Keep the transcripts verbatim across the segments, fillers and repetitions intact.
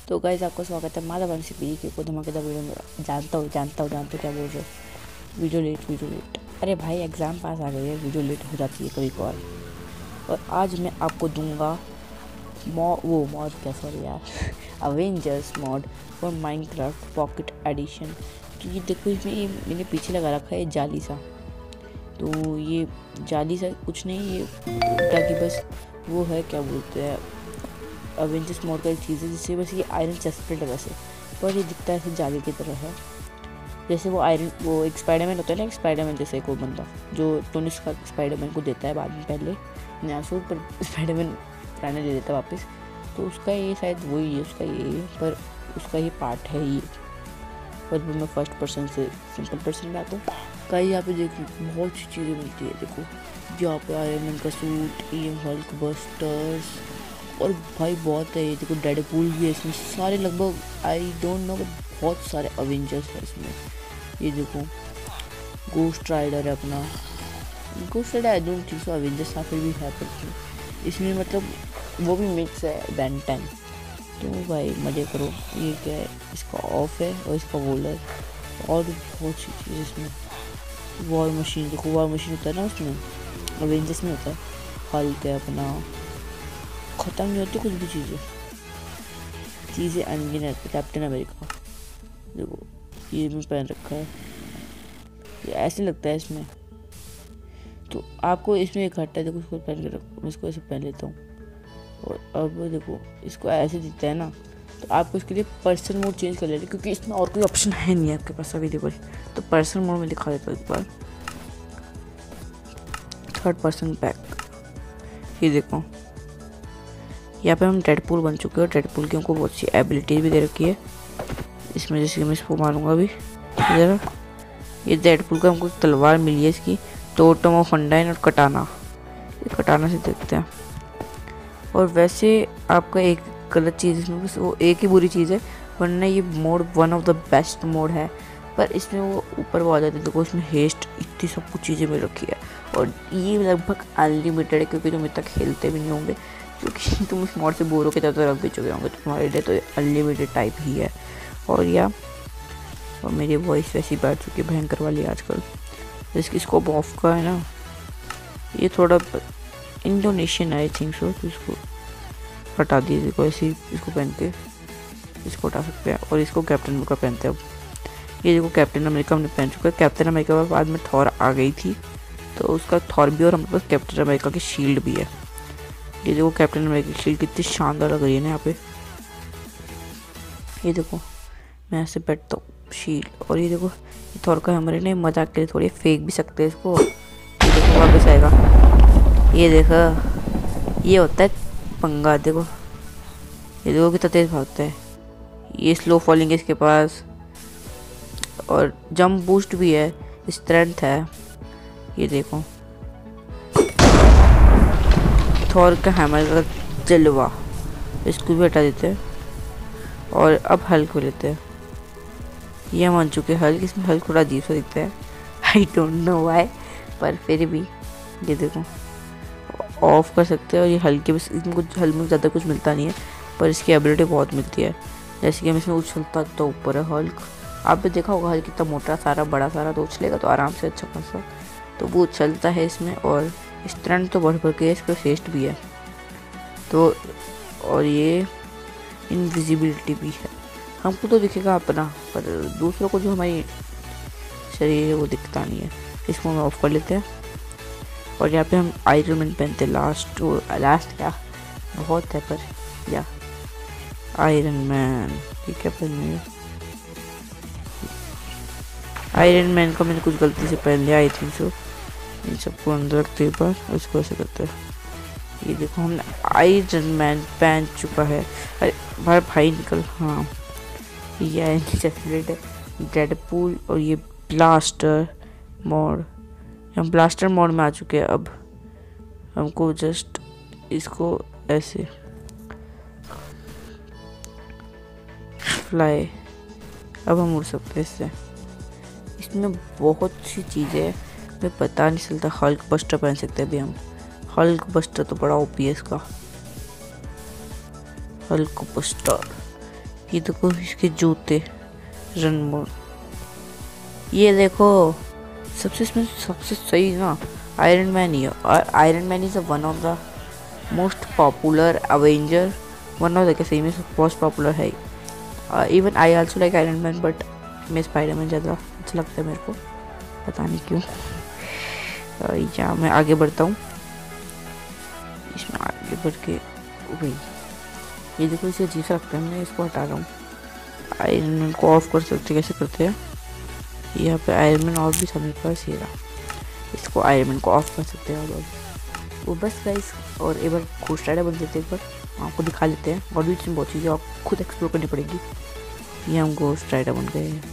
तो गाइस आपका स्वागत है माधव वंशी पी के को धमाकेदार वीडियो में। जानता हूँ जानता हूँ जानता हूँ क्या बोल रहे हो। वीडियो लेट वीडियो लेट अरे भाई एग्ज़ाम पास आ गई है, वीडियो लेट हो जाती है कभी कभार। और आज मैं आपको दूंगा मॉ वो मॉड क्या सॉरी यार Avengers mod for Minecraft pocket edition. तो ये देखो इसमें ये मैंने पीछे लगा रखा है जाली सा। तो ये जाली सा कुछ नहीं, ये ताकि बस वो है क्या बोलते हैं अवेंजर्स मोड का एक चीज़ है जिससे बस ये आयरन चेस्टप्लेट है वैसे, पर ये दिखता है ऐसे जाली की तरह है। जैसे वो आयरन वो एक स्पाइडरमैन होता है ना, एक स्पाइडरमैन जैसे एक वो बंदा जो टोनी स्टार्क स्पाइडरमैन को देता है बाद में, पहले न्यासू पर स्पाइडरमैन प्राणे दे देता है वापस। तो उसका ये शायद वही है, उसका ये है, पर उसका ये पार्ट है ये। पर मैं फर्स्ट पर्सन से सिंपल पर्सन में आता हूँ। कई यहाँ पे देखो बहुत सी चीज़ें मिलती है। देखो यहाँ पे आयरन मैन का सूट, ये हल्क बस्टर्स और भाई बहुत है। ये देखो डेडपूल भी है इसमें, सारे लगभग आई डोंट नो बट बहुत सारे अवेंजर्स है इसमें। ये देखो गोस्ट राइडर है अपना, Ghost Rider I don't think so Avengers का फिर भी है, पर इसमें मतलब वो भी मिक्स है बेन टेन। तो भाई मज़े करो। ये क्या है, इसका ऑफ है और इसका वोलर और बहुत सी चीज़ इसमें। वॉर मशीन देखो, वॉर मशीन होता है ना उसमें, अवेंजर्स में होता है। हल्क है अपना, ख़त्म नहीं होती कुछ भी चीज़ें चीज़ें अनगिनत। कैप्टन अमेरिका देखो ये भी पहन रखा है, ये ऐसे लगता है इसमें। तो आपको इसमें एक हटता है, देखो इसको पहन के रखो, मैं इसको ऐसे पहन लेता हूँ। और अब देखो इसको ऐसे दिखता है ना, तो आपको इसके लिए पर्सन मोड चेंज कर लेते, क्योंकि इसमें और कोई ऑप्शन है नहीं आपके पास अवेलेबल। तो पर्सन मोड में दिखा देता हूँ एक बार। थर्ड पर्सन बैक, ये देखो यहाँ पे हम डेडपूल बन चुके हैं। डेडपूल की हमको बहुत सी एबिलिटी भी दे रखी है इसमें, जैसे कि मैं इसको मारूंगा अभी जरा। ये डेडपूल का हमको तलवार मिली है, इसकी टोटम ऑफ फंडाइन और कटाना। ये कटाना से देखते हैं। और वैसे आपका एक गलत चीज़ इसमें, बस वो एक ही बुरी चीज़ है, वरना ये mode one of the best mode है। पर इसमें वो ऊपर वो आ जाती है, देखो इसमें हेस्ट इतनी सब कुछ चीज़ें मिल रखी है। और ये लगभग अनलिमिटेड है, क्योंकि तुम इतना खेलते भी नहीं होंगे, क्योंकि तुम इस मोड से बोर होकर ज़्यादा रख भी चुके होंगे। तो तुम्हारे लिए तो अनलिमिटेड टाइप ही है। और या और मेरी वॉइस वैसी बैठ चुकी है भयंकर वाली आजकल। इसकी स्कोप ऑफ का है ना, ये थोड़ा इंडोनेशियन आई थिंक सो, तो इसको हटा दिए। देखो ऐसे इसको पहन के इसको हटा सकते हैं और इसको कैप्टन अमेरिका पहनते हैं। अब ये देखो कैप्टन अमेरिका हमने पहन चुका है। कैप्टन अमेरिका के बाद में थॉर आ गई थी, तो उसका थॉर भी और हमारे पास कैप्टन अमेरिका की शील्ड भी है। ये देखो कैप्टन अमेरिका की शील्ड कितनी शानदार लग रही है ना यहाँ पे। ये देखो मैं ऐसे बैठता हूँ शील्ड, और ये देखो ये थॉर का हमारे ने मजाक के लिए थोड़ी फेंक भी सकते हैं इसको। ये देखो वापस आएगा, ये देखो ये होता है पंगा। देखो ये देखो कितना तेज भागता है। ये स्लो फॉलिंग है इसके पास, और जंप बूस्ट भी है, स्ट्रेंथ है। ये देखो थॉर का हैमर का जलवा, इसको भी हटा देते हैं। और अब हल्क को लेते हैं। ये हम मान चुके हैं हल्क। इसमें हल्क थोड़ा अजीब सा दिखता है, आई डोंट नो व्हाई, पर फिर भी ये देखो ऑफ कर सकते हैं। और ये हल्के बस, इसमें कुछ हल्क में ज़्यादा कुछ मिलता नहीं है, पर इसकी एबिलिटी बहुत मिलती है। जैसे कि हम इसमें उछलता तो ऊपर है हल्क। आप भी देखा होगा हल्क कितना मोटा सारा बड़ा सारा, तो उछलेगा तो आराम से अच्छा खासा। तो वो उछलता है इसमें, और स्ट्रेंथ तो बढ़ बढ़ के इसका फेस्ट भी है। तो और ये इनविजिबिलिटी भी है। हमको तो दिखेगा अपना, पर दूसरों को जो हमारी शरीर है वो दिखता नहीं है। इसको हम ऑफ कर लेते हैं। और यहाँ पे हम आयरन मैन पहनते हैं लास्ट लास्ट क्या बहुत है, पर या आयरन मैन ये क्या पहने, आयरन मैन का मैंने कुछ गलती से पहन लिया आई थिंक सो। इन सबको अंदर रखते एक बार, इसको ऐसे करते हैं। ये देखो हमने आयरन मैन पहन चुका है। अरे भाई भाई निकल, हाँ ये चेस्टप्लेट है डेडपूल। और ये ब्लास्टर मोड, हम ब्लास्टर मोड में आ चुके हैं। अब हमको जस्ट इसको ऐसे फ्लाई, अब हम उड़ सकते हैं इससे। इसमें बहुत सी चीज़ें हैं, हमें पता नहीं चलता। हल्क बस्टर पहन सकते हैं अभी हम। हल्क बस्टर तो बड़ा ओपी है इसका। हल्क बस्टर ये देखो इसके जूते रन मोड। ये देखो सबसे इसमें सबसे सही ना आयरन मैन ही है। और Iron Man is one of the most popular Avenger, one of the सही में मोस्ट पॉपुलर है। Even I also like Iron Man, but मैं स्पाइडरमैन ज़्यादा अच्छा लगता है मेरे को, पता नहीं क्यों। uh, या मैं आगे बढ़ता हूँ, इसमें आगे बढ़ के वही ये देखो इसे अजीब सा लगता है, मैं इसको हटा रहा हूँ। आयरन मैन को ऑफ कर सकते कैसे करते हैं, यहाँ पे आयरन मैन ऑफ भी समझ पास ये रहा, इसको आयरन मैन को ऑफ कर सकते हैं। और वो बस गाइस, और एक बार घोस्ट राइडर बन देते हैं, एक बार आपको दिखा लेते हैं। और भी इसमें बहुत चीज़ें आप खुद एक्सप्लोर करनी पड़ेगी। ये हम घोस्ट राइडर बन गए हैं।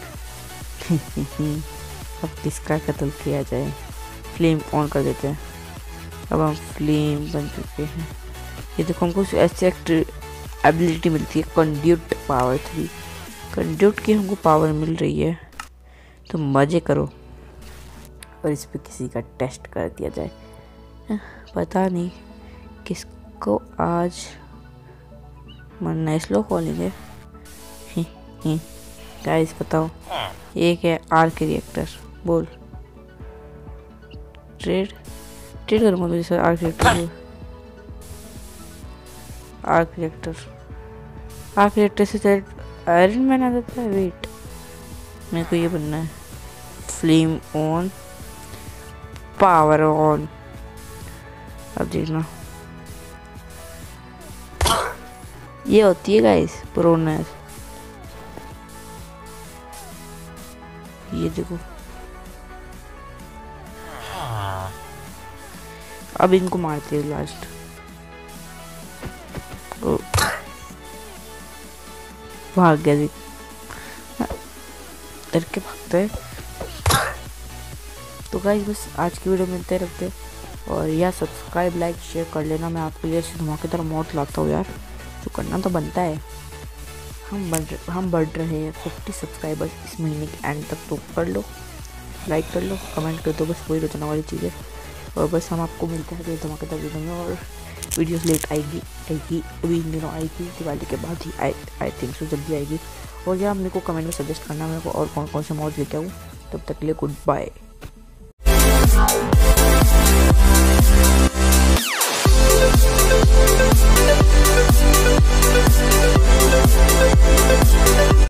अब किसका कत्ल किया जाए, फ्लेम ऑन कर देते हैं। अब हम फ्लेम बन चुके हैं। ये देखो हमको ऐसे एबिलिटी मिलती है कंड्यूट पावर थ्री, कंड्यूट की हमको पावर मिल रही है, तो मज़े करो। और इस पर किसी का टेस्ट कर दिया जाए, पता नहीं किसको आज मरना है। स्लो कॉलिंग है गाइस, बताओ एक है आर्क रिएक्टर, बोल ट्रेड ट्रेड करूँगा तुझे sir. Arc reactor arc reactor arc reactor से शायद आयरन मैन आ जाता है। वेट, मेरे को ये बनना है फ्लेम ऑन पावर ऑन। अब देखना ये होती है गाइस प्रोनेस। ये देखो अब इनको मारते हैं लास्ट। भाग गया जी, डर के भागते हैं। तो गाइस बस आज की वीडियो में इतने रखते हैं, और यार सब्सक्राइब लाइक शेयर कर लेना। मैं आपके लिए ऐसी धमाकेदार मौत लाता हूँ यार, जो करना तो बनता है। हम बढ़ हम बढ़ रहे हैं फिफ्टी सब्सक्राइबर्स इस महीने के एंड तक, तो कर लो, लाइक कर लो, कमेंट कर दो, बस वही रोजाना वाली चीज़ें। और बस हम आपको मिलते हैं अगले धमाकेदार वीडियो में। और वीडियोस लेट आएगी आएगी अभी इन दिनों आएगी, दिवाली के बाद ही आई आई थिंक सो जल्दी आएगी। और यार मेरे को कमेंट में सजेस्ट करना मेरे को और कौन कौन से मॉड लेके आऊँ। तब तक के लिए गुड बाय।